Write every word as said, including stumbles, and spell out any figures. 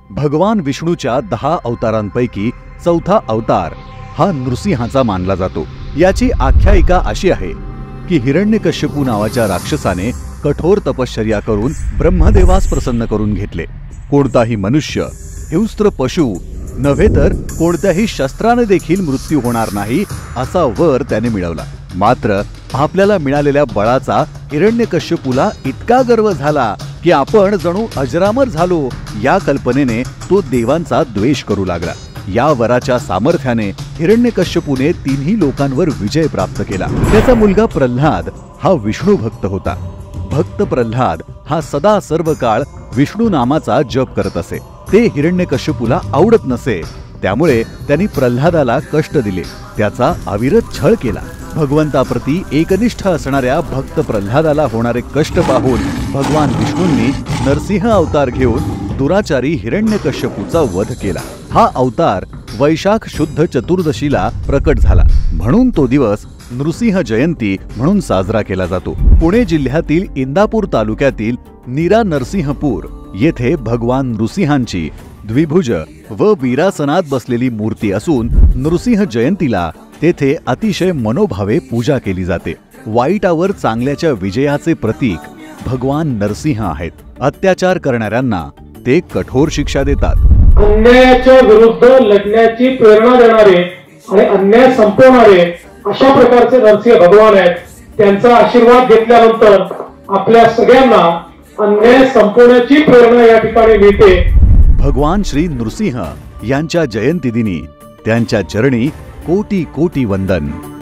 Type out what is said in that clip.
भगवान विष्णूच्या दहा अवतारांपैकी चौथा अवतार हा नृसिंहाचा मानला जातो। याची आख्यायिका अशी आहे की हिरण्यकश्यपू नावाच्या राक्षसाने कठोर तपश्चर्या करून ब्रह्मदेवास प्रसन्न करून घेतले। कोणताही मनुष्य, हिंस्त्र पशु नव्हे तर कोणत्याही शस्त्राने देखील मृत्यू होणार नाही असा वर त्याने मिळवला। मात्र आपल्याला मिळालेल्या बळाचा हिरण्यकश्यपूला इतका गर्व झाला की आपण जणू अजरामर झालो या कल्पनेने तो देवांचा द्वेष करू लागला। या वराच्या सामर्थ्याने हिरण्यकश्यपूने तिन्ही लोकांवर विजय प्राप्त केला। त्याचा मुलगा प्रल्हाद हा विष्णू भक्त होता। भक्त प्रल्हाद हा सदा सर्व काळ विष्णू नामाचा जप करत असे। ते हिरण्यकश्यपूला आवडत नसे, त्यामुळे त्यांनी प्रल्हादाला कष्ट दिले, त्याचा अविरत छळ केला। भगवंताप्रती एकनिष्ठ असणाऱ्या भक्त प्रल्हादाला होणारे कष्ट पाहून भगवान विष्णूंनी नरसिंह अवतार घेऊन दुराचारी हिरण्यकश्यपूचा वध केला। हा अवतार वैशाख शुद्ध चतुर्दशीला प्रकट झाला, म्हणून तो दिवस नृसिंह जयंती म्हणून साजरा केला जातो। पुणे जिल्ह्यातील इंदापूर तालुक्यातील नीरा नरसिंहपूर येथे भगवान नृसिंहांची द्विभुज व वीरासनात बसलेली मूर्ती असून नृसिंह जयंतीला तेथे अतिशय मनोभावे पूजा केली जाते। वाईटावर चांगल्याच्या विजयाचे प्रतीक भगवान नरसिंह आहेत। अत्याचार करणाऱ्यांना ते कठोर शिक्षा देतात। अन्यायाच्या विरुद्ध लढण्याची प्रेरणा देणारे आणि अन्याय संपवणारे अशा प्रकारचे नरसिंह भगवान आहेत। त्यांचा आशीर्वाद घेतल्यानंतर आपल्या सगळ्यांना अन्याय संपवण्याची प्रेरणा या ठिकाणी मिळते। भगवान श्री नृसिंह यांच्या जयंती दिनी त्यांच्या चरणी कोटी कोटी वंदन।